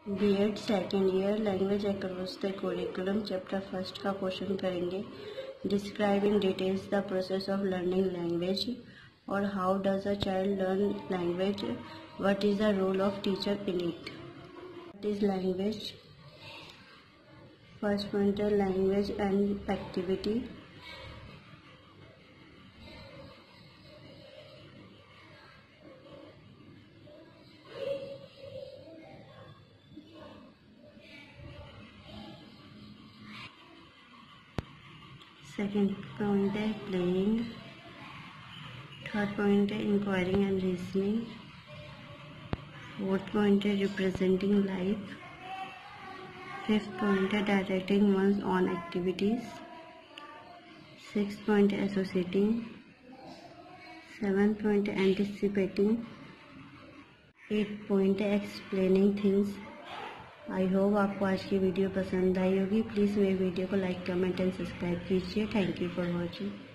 B.Ed second year language across the curriculum chapter first का question करेंगे। Describe in details the process of learning language और how does a child learn language, what is the role of teacher in it. What is language? First point है language and activity. Second point है playing. Third point है inquiring and reasoning. Fourth point है representing life. Fifth point है directing one's own activities. Six point है associating. Seventh point है anticipating. Eight point है explaining things. I hope आपको आज की वीडियो पसंद आई होगी। प्लीज़ मेरे वीडियो को लाइक, कमेंट एंड सब्सक्राइब कीजिए। Thank you for watching.